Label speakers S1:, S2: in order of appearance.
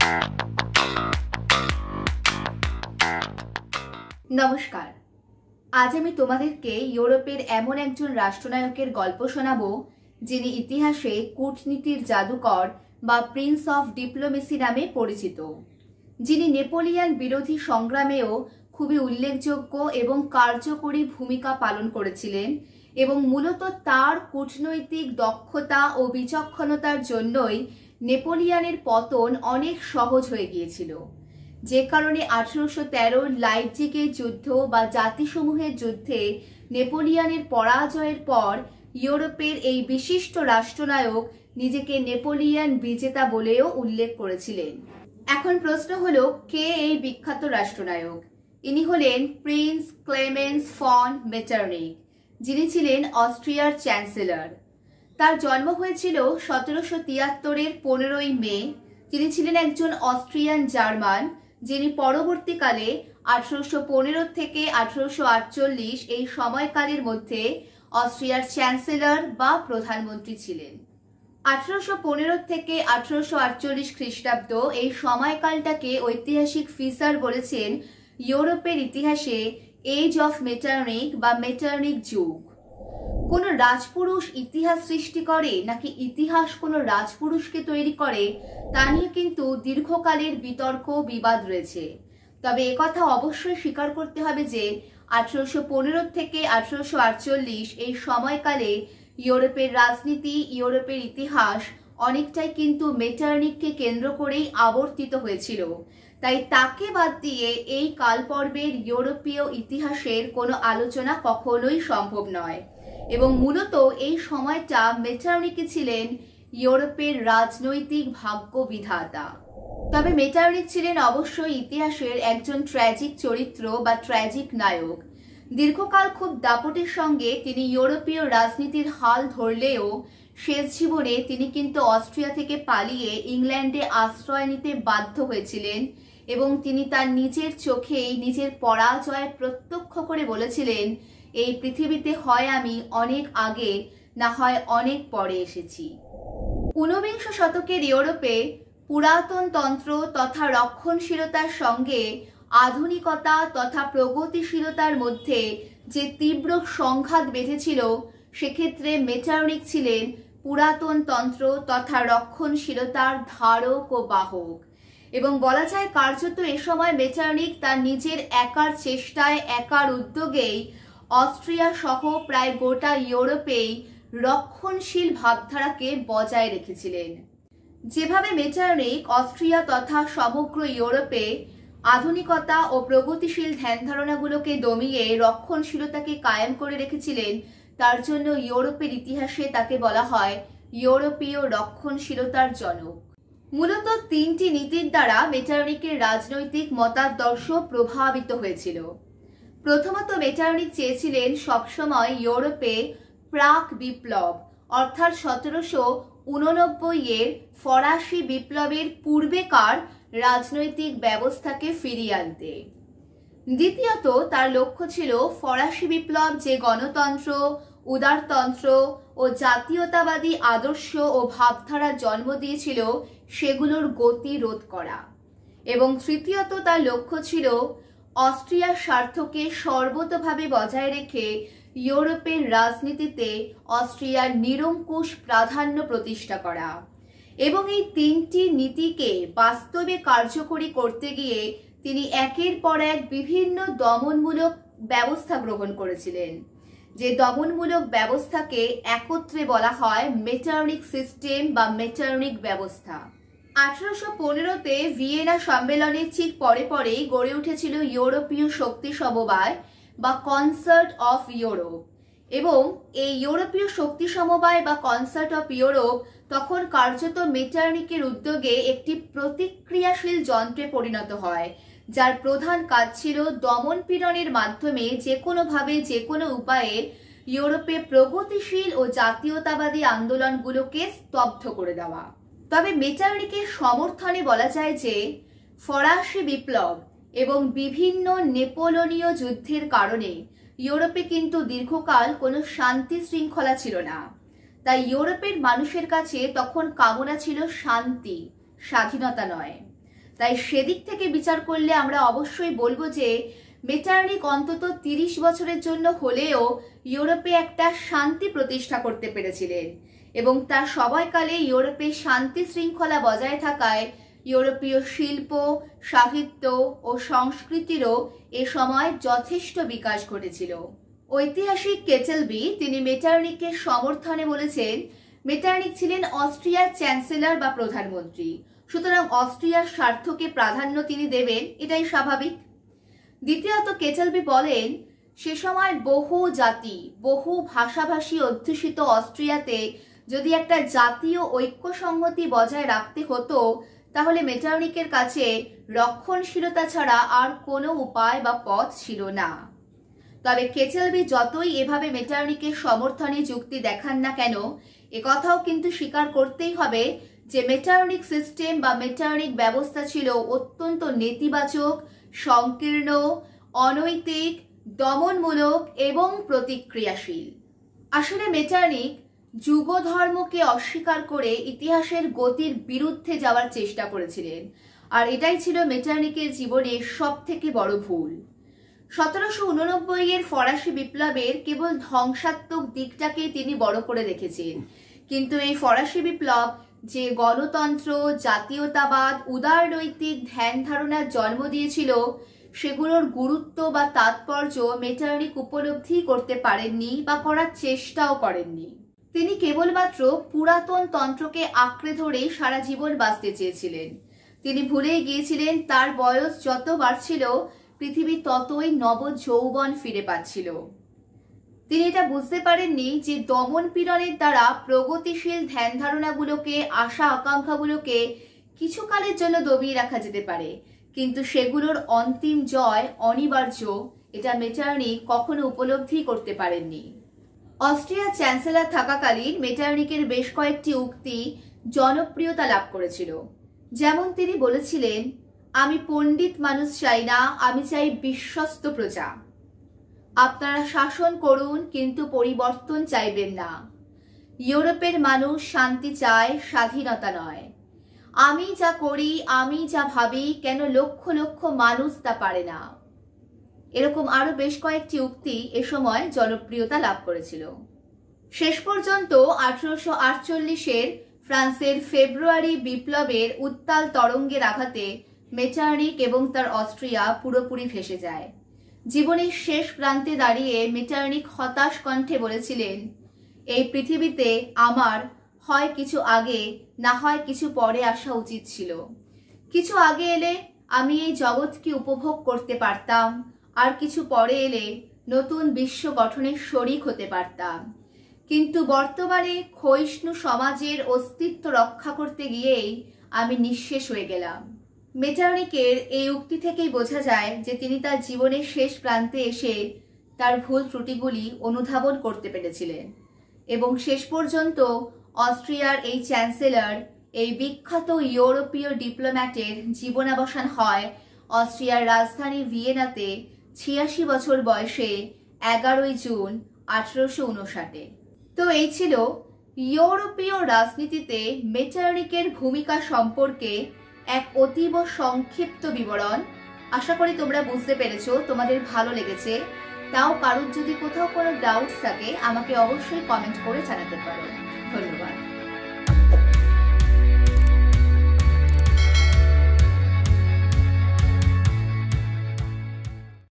S1: নমস্কার। আজ আমি তোমাদেরকে ইউরোপের এমন একজন রাষ্ট্রনায়কের গল্প শোনাবো যিনি ইতিহাসে কূটনীতির জাদুকর বা প্রিন্স অফ ডিপ্লোমেসি নামে পরিচিত, যিনি নেপোলিয়ান বিরোধী সংগ্রামেও খুবই উল্লেখযোগ্য এবং কার্যকরী ভূমিকা পালন করেছিলেন এবং মূলত তার কূটনৈতিক দক্ষতা ও বিচক্ষণতার জন্যই নেপোলিয়ানের পতন অনেক সহজ হয়ে গিয়েছিল, যে কারণে 1813 লাইপজিগের যুদ্ধ বা জাতিসমূহের যুদ্ধে নেপোলিয়ানের পরাজয়ের পর ইউরোপের এই বিশিষ্ট রাষ্ট্রনায়ক নিজেকে নেপোলিয়ান বিজেতা বলেও উল্লেখ করেছিলেন। এখন প্রশ্ন হলো, কে এই বিখ্যাত রাষ্ট্রনায়ক? ইনি হলেন প্রিন্স ক্লেমেন্স ফন মেটারনিখ, যিনি ছিলেন অস্ট্রিয়ার চ্যান্সেলর। তার জন্ম হয়েছিল 1773-এর 15ই মে। তিনি ছিলেন একজন অস্ট্রিয়ান জার্মান, যিনি পরবর্তীকালে 1815 থেকে 1848 এই সময়কালের মধ্যে অস্ট্রিয়ার চ্যান্সেলর বা প্রধানমন্ত্রী ছিলেন। 1815 থেকে 1848 খ্রিস্টাব্দ এই সময়কালটাকে ঐতিহাসিক ফিসার বলেছেন ইউরোপের ইতিহাসে এজ অফ মেটারনিখ বা মেটারনিখ যুগ। কোন রাজপুরুষ ইতিহাস সৃষ্টি করে নাকি ইতিহাস কোনো রাজপুরুষকে তৈরি করে তা নিয়ে কিন্তু দীর্ঘকালের বিতর্ক বিবাদ রয়েছে। তবে একথা অবশ্যই স্বীকার করতে হবে যে 1815 থেকে 1848 এই সময়কালে ইউরোপের রাজনীতি, ইউরোপের ইতিহাস অনেকটাই কিন্তু মেটারনিখকে কেন্দ্র করেই আবর্তিত হয়েছিল। তাই তাকে বাদ দিয়ে এই কালপর্বের ইউরোপীয় ইতিহাসের কোনো আলোচনা কখনোই সম্ভব নয় এবং মূলত এই সময়টা মেটারনিখ ছিলেন ইউরোপের রাজনৈতিক ভাগ্য বিধাতা। তবে মেটারনিখ ছিলেন অবশ্যই ইতিহাসের একজন ট্র্যাজিক চরিত্র বা ট্র্যাজিক নায়ক। দীর্ঘকাল খুব দাপটের সঙ্গে তিনি ইউরোপীয় রাজনীতির হাল ধরলেও শেষ জীবনে তিনি কিন্তু অস্ট্রিয়া থেকে পালিয়ে ইংল্যান্ডে আশ্রয় নিতে বাধ্য হয়েছিলেন এবং তিনি তার নিজের চোখেই নিজের পরাজয় প্রত্যক্ষ করে বলেছিলেন, এই পৃথিবীতে হয় আমি অনেক আগে, না হয় অনেক পরে এসেছি। 19বিংশ শতকের ইউরোপে পুরাতন তন্ত্র তথা রক্ষণশীলতার সঙ্গে আধুনিকতা তথা প্রগতিশীলতার মধ্যে যে তীব্র সংঘাত বেঁধেছিল, সেক্ষেত্রে মেটারনিখ ছিলেন পুরাতন তন্ত্র তথা রক্ষণশীলতার ধারক ও বাহক এবং বলা যায় কার্যত এ সময় মেটারনিখ তার নিজের একার চেষ্টায়, একার উদ্যোগেই অস্ট্রিয়া সহ প্রায় গোটা ইউরোপেই রক্ষণশীল ভাবধারাকে বজায় রেখেছিলেন। যেভাবে মেটারনিখ অস্ট্রিয়া তথা সমগ্র ইউরোপে আধুনিকতা ও প্রগতিশীল ধ্যান ধারণাগুলোকে দমিয়ে রক্ষণশীলতাকে কায়েম করে রেখেছিলেন, তার জন্য ইউরোপের ইতিহাসে তাকে বলা হয় ইউরোপীয় রক্ষণশীলতার জনক। মূলত তিনটি নীতির দ্বারা মেটারনিখের রাজনৈতিক মতাদর্শ প্রভাবিত হয়েছিল। প্রথমত, মেটারনিখ চেয়েছিলেন সবসময় ইউরোপে প্রাক বিপ্লব অর্থাৎ 1789-এর ফরাসি বিপ্লবের পূর্বেকার রাজনৈতিক ব্যবস্থাকে ফিরিয়ে আনতে। দ্বিতীয়ত, তার লক্ষ্য ছিল ফরাসি বিপ্লব যে গণতন্ত্র, উদারতন্ত্র ও জাতীয়তাবাদী আদর্শ ও ভাবধারার জন্ম দিয়েছিল সেগুলোর গতি রোধ করা। এবং তৃতীয়ত, তার লক্ষ্য ছিল অস্ট্রিয়ার স্বার্থকে সর্বতোভাবে বজায় রেখে ইউরোপের রাজনীতিতে অস্ট্রিয়ার নিরঙ্কুশ প্রাধান্য প্রতিষ্ঠা করা। এবং এই তিনটি নীতিকে বাস্তবে কার্যকরী করতে গিয়ে তিনি একের পর এক বিভিন্ন দমনমূলক ব্যবস্থা গ্রহণ করেছিলেন, যে দমনমূলক ব্যবস্থাকে একত্রে বলা হয় মেটারনিখ সিস্টেম বা মেটারনিখ ব্যবস্থা। 1815-তে ভিয়েনা সম্মেলনের ঠিক পরে পরেই গড়ে উঠেছিল ইউরোপীয় শক্তি সমবায় বা কনসার্ট অফ ইউরোপ এবং এই ইউরোপীয় শক্তি সমবায় বা কনসার্ট অফ ইউরোপ তখন কার্যত মেটারনিখের উদ্যোগে একটি প্রতিক্রিয়াশীল যন্ত্রে পরিণত হয়, যার প্রধান কাজ ছিল দমন পীড়নের মাধ্যমে যে কোনোভাবে যে কোনো উপায়ে ইউরোপে প্রগতিশীল ও জাতীয়তাবাদী আন্দোলনগুলোকে স্তব্ধ করে দেওয়া। তবে মেটারনিখের সমর্থনে বলা যায় যে ফরাসি বিপ্লব এবং বিভিন্ন নেপোলিয়নীয় যুদ্ধের কারণে ইউরোপে কিন্তু দীর্ঘকাল কোনো শান্তি শৃঙ্খলা ছিল না। তাই ইউরোপের মানুষের কাছে তখন কামনা ছিল শান্তি, স্বাধীনতা নয়। তাই সেদিক থেকে বিচার করলে আমরা অবশ্যই বলবো যে মেটার্নিক অন্তত 30 বছরের জন্য হলেও ইউরোপে একটা শান্তি প্রতিষ্ঠা করতে পেরেছিলেন এবং তার সময়কালে ইউরোপে শান্তি শৃঙ্খলা বজায় থাকায় ইউরোপীয় শিল্প, সাহিত্য ও সংস্কৃতিরও এ সময় যথেষ্ট বিকাশ ঘটেছিল। ঐতিহাসিক কেটেলবি তিনি মেটার্নিকের সমর্থনে বলেছেন, মেটার্নিক ছিলেন অস্ট্রিয়ার চ্যান্সেলর বা প্রধানমন্ত্রী, সুতরাং অস্ট্রিয়ার স্বার্থকে প্রাধান্য তিনি দেবেন, এটাই স্বাভাবিক। দ্বিতীয়ত কেটেলবি বলেন, সে সময় বহু জাতি, বহু ভাষাভাষী অধ্যুষিত অস্ট্রিয়াতে যদি একটা জাতীয় ঐক্য সংহতি বজায় রাখতে হতো তাহলে মেটার্নিকের কাছে রক্ষণশীলতা ছাড়া আর কোনো উপায় বা পথ ছিল না। তবে কেটেলবি যতই এভাবে মেটার্নিকের সমর্থনে যুক্তি দেখান না কেন, একথাও কিন্তু স্বীকার করতেই হবে যে মেটার্নিক সিস্টেম বা মেটার্নিক ব্যবস্থা ছিল অত্যন্ত নেতিবাচক, সংকীর্ণ, অনৈতিক, দমনমূলক এবং প্রতিক্রিয়াশীল। আসলে মেটার্নিক যুগ ধর্মকে অস্বীকার করে ইতিহাসের গতির বিরুদ্ধে যাওয়ার চেষ্টা করেছিলেন, আর এটাই ছিল মেটার্নিকের জীবনের সবথেকে বড় ভুল। 1789 ফরাসি বিপ্লবের কেবল ধ্বংসাত্মক দিকটাকেই তিনি বড় করে রেখেছেন, কিন্তু এই ফরাসি বিপ্লব যে গণতন্ত্র, জাতীয়তাবাদ, উদারনৈতিক ধ্যান ধারণার জন্ম দিয়েছিল সেগুলোর গুরুত্ব বা তাৎপর্য মেটার্নিক উপলব্ধি করতে পারেননি বা করার চেষ্টাও করেননি। তিনি কেবলমাত্র পুরাতন তন্ত্রকে আঁকড়ে ধরে সারা জীবন বাঁচতে চেয়েছিলেন। তিনি ভুলেই গিয়েছিলেন তার বয়স যত বাড়ছিল পৃথিবী ততই নব যৌবন ফিরে পাচ্ছিল। তিনি এটা বুঝতে পারেননি যে দমন পীড়নের দ্বারা প্রগতিশীল ধ্যান ধারণাগুলোকে, আশা আকাঙ্ক্ষাগুলোকে কিছুকালের জন্য দবিয়ে রাখা যেতে পারে, কিন্তু সেগুলোর অন্তিম জয় অনিবার্য, এটা মেটার্নিক কখনো উপলব্ধি করতে পারেননি। অস্ট্রিয়ার চ্যান্সেলর থাকাকালীন মেটার্নিকের বেশ কয়েকটি উক্তি জনপ্রিয়তা লাভ করেছিল। যেমন তিনি বলেছিলেন, আমি পণ্ডিত মানুষ চাই না, আমি চাই বিশ্বস্ত প্রজা। আপনারা শাসন করুন কিন্তু পরিবর্তন চাইবেন না। ইউরোপের মানুষ শান্তি চায়, স্বাধীনতা নয়। আমি যা করি, আমি যা ভাবি, কেন লক্ষ লক্ষ মানুষ তা পারে না। এরকম আরো বেশ কয়েকটি উক্তি এ সময় জনপ্রিয়তা লাভ করেছিল। শেষ পর্যন্ত 1848 ফ্রান্সের ফেব্রুয়ারি বিপ্লবের উত্তাল তরঙ্গের আঘাতে মেটার্নিক এবং তার অস্ট্রিয়া পুরোপুরি ভেসে যায়। জীবনের শেষ প্রান্তে দাঁড়িয়ে মেটার্নিক হতাশ কণ্ঠে বলেছিলেন, এই পৃথিবীতে আমার হয় কিছু আগে না হয় কিছু পরে আসা উচিত ছিল। কিছু আগে এলে আমি এই জগৎকে উপভোগ করতে পারতাম, আর কিছু পরে এলে নতুন বিশ্ব গঠনের শরিক হতে পারতাম, কিন্তু বর্তমানে ক্ষয়িষ্ণু সমাজের অস্তিত্ব রক্ষা করতে গিয়েই আমি নিঃশেষ হয়ে গেলাম। মেটার্নিকের এই উক্তি থেকেই বোঝা যায় যে তিনি তার জীবনের শেষ প্রান্তে এসে তার ভুল ত্রুটিগুলি অনুধাবন করতে পেরেছিলেন এবং শেষ পর্যন্ত অস্ট্রিয়ার এই চ্যান্সেলর, এই বিখ্যাত ইউরোপীয় ডিপ্লোম্যাটের জীবনাবসান হয় অস্ট্রিয়ার রাজধানী ভিয়েনাতে 86 বছর বয়সে 11 জুন 1859। তো এই ছিল ইউরোপীয় রাজনীতিতে মেটার্নিকের ভূমিকা সম্পর্কে এক অতীব সংক্ষিপ্ত বিবরণ। আশা করি তোমরা বুঝতে পেরেছো, তোমাদের ভালো লেগেছে। তাও কারোর যদি কোথাও কোনো ডাউটস থাকে আমাকে অবশ্যই কমেন্ট করে জানাতে পারো। ধন্যবাদ।